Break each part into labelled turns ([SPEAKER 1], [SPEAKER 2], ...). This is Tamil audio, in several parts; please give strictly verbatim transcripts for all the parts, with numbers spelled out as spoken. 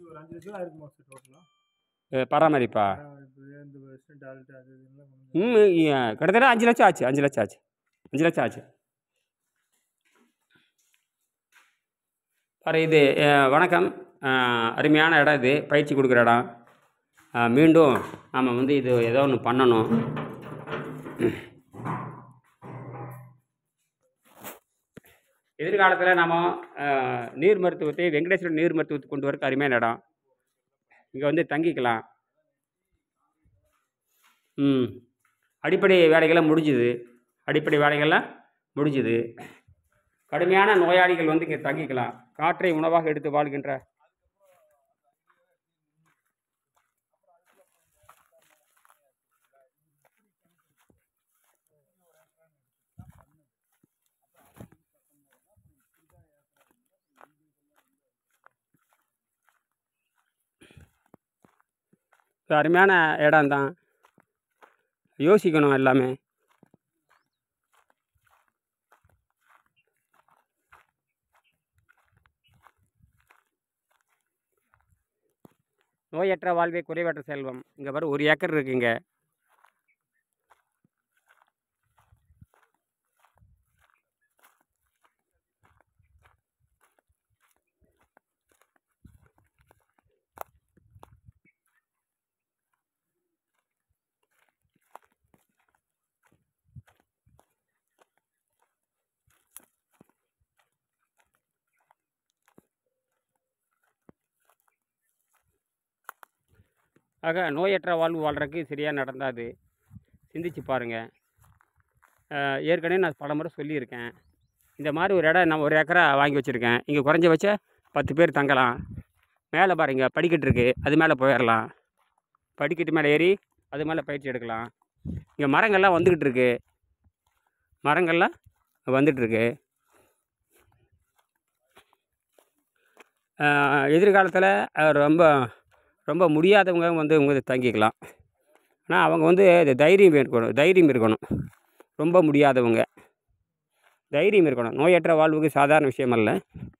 [SPEAKER 1] பராமரிப்பா? ம் கிட்டத்தட்ட அஞ்சு லட்சம் ஆச்சு அஞ்சு லட்சம் ஆச்சு அஞ்சு லட்சம் ஆச்சு. சார் இது வணக்கம். அருமையான இடம் இது, பயிற்சி கொடுக்குற இடம். மீண்டும் நாம் வந்து இது ஏதோ ஒன்று பண்ணணும். எதிர்காலத்தில் நாம் நீர் மருத்துவத்தை வெங்கடேஸ்வரன் நீர் மருத்துவத்தை கொண்டு வரக்கு அருமையான இடம். இங்கே வந்து தங்கிக்கலாம். ம் அடிப்படை வேலைகள்லாம் முடிஞ்சுது அடிப்படை வேலைகள்லாம் முடிஞ்சுது. கடுமையான நோயாளிகள் வந்து இங்கே தங்கிக்கலாம். காற்றை உணவாக எடுத்து வாழ்கின்ற அருமையான இடம்தான். யோசிக்கணும் எல்லாமே. நோயற்ற வாழ்வே குறைவற்ற செல்வம். இங்கே பாரு ஒரு ஏக்கர் இருக்குங்க. ஆக நோயற்ற வாழ்வு வாழ்கிறதுக்கு சரியாக நடந்தாது. சிந்திச்சு பாருங்கள். ஏற்கனவே நான் பல முறை சொல்லியிருக்கேன். இந்த மாதிரி ஒரு இடம் நான் ஒரு ஏக்கரா வாங்கி வச்சுருக்கேன். இங்கே குறைஞ்சபட்ச பத்து பேர் தங்கலாம். மேலே பாருங்க படிக்கட்டு இருக்குது, அது மேலே போயிடலாம். படிக்கட்டு மேலே ஏறி அது மேலே பயிற்சி எடுக்கலாம். இங்கே மரங்கள்லாம் வந்துக்கிட்டு இருக்கு மரங்கள்லாம் வந்துட்டுருக்கு. எதிர்காலத்தில் ரொம்ப ரொம்ப முடியாதவங்க வந்து இவங்க தங்கிக்கலாம். ஆனால் அவங்க வந்து தைரியம் இருக்கணும் தைரியம் இருக்கணும் ரொம்ப முடியாதவங்க தைரியம் இருக்கணும். நோயற்ற வாழ்வுக்கு சாதாரண விஷயம் அல்ல.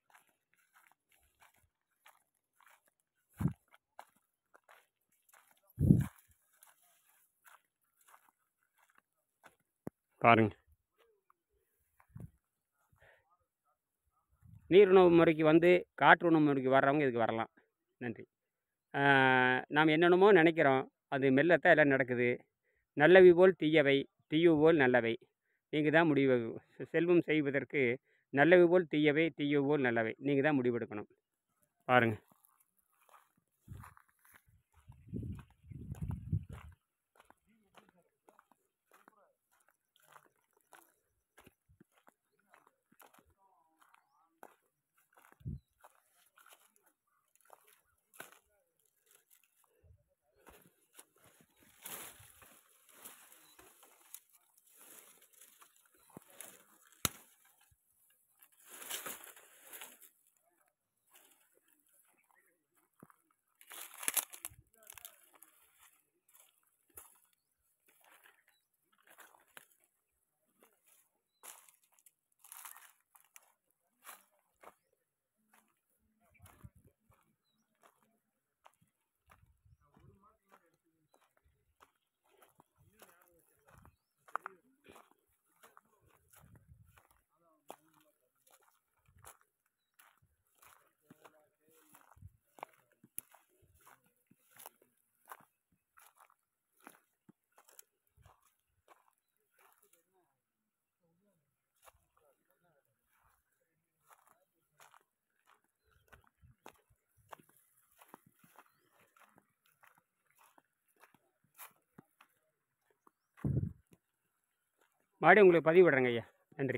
[SPEAKER 1] பாருங்கள், நீர் உணவு முறைக்கு வந்து காற்று உணவு முறைக்கு வர்றவங்க இதுக்கு வரலாம். நன்றி. நாம் என்னென்னமோ நினைக்கிறோம், அது மெல்லத்தான் எல்லாம் நடக்குது. நல்லவை போல் தீயவை, தீயவை போல் நல்லவை. நீங்கள் தான் முடிவு. செல்வம் செய்வதற்கு நல்லவை போல் தீயவை, தீயவை போல் நல்லவை. நீங்கள் தான் முடிவெடுக்கணும். பாருங்கள். மறுபடியும் உங்களுக்கு பதிவு விடுறேங்க ஐயா. நன்றி.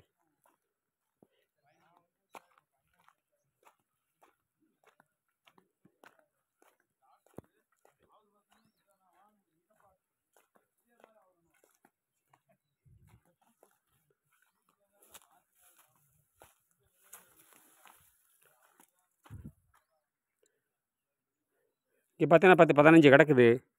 [SPEAKER 1] இங்கே பார்த்தீங்கன்னா பத்து பதினஞ்சு கிடக்குது.